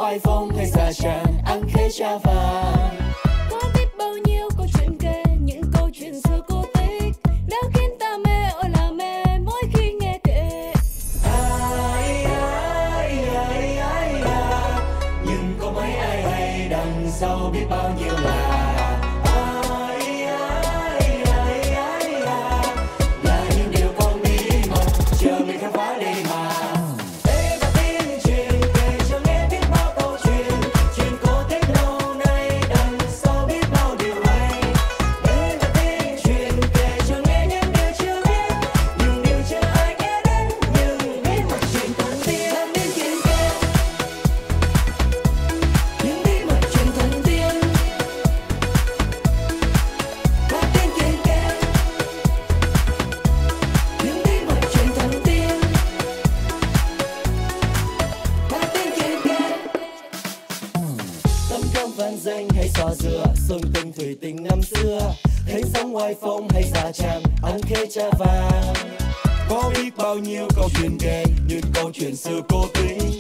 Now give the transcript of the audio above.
oai phong hay xa tràn ăn khế cha vàng. Có biết bao nhiêu câu chuyện kể, những câu chuyện xưa cổ tích đã khiến ta mê ơi là mê mỗi khi nghe kể. Ai ai ai ai à, nhưng có mấy ai hay đằng sau biết bao nhiêu là. Ai ai ai ai à, là những điều con bí mật chờ mình khám phá đi mà. Đây là tiếng truyền kể cho nghe biết bao câu chuyện, chuyện cổ tích lâu nay đằng sau biết bao điều hay. Đây là tiếng truyền kể cho nghe những điều chưa biết, những điều chưa ai nghe đến, những bí mật chuyện thần tiên đang đến chuyện kể. Những bí mật chuyện thần tiên qua tiếng chuyện kể. Những bí mật chuyện thần tiên qua tiếng chuyện kể. Tấm gương vang danh hay xò dừa, sơn tinh thủy tinh năm xưa, thấy sống oai phong hay xa tràn ăn khế cha vàng. Có biết bao nhiêu câu chuyện kể, những câu chuyện xưa cổ tích